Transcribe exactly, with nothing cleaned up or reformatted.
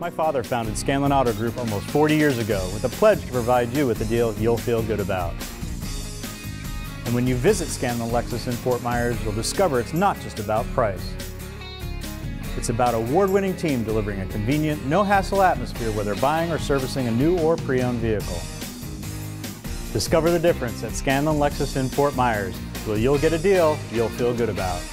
My father founded Scanlon Auto Group almost forty years ago with a pledge to provide you with a deal you'll feel good about. And when you visit Scanlon Lexus in Fort Myers, you'll discover it's not just about price. It's about an award-winning team delivering a convenient, no-hassle atmosphere whether buying or servicing a new or pre-owned vehicle. Discover the difference at Scanlon Lexus in Fort Myers, where you'll get a deal you'll feel good about.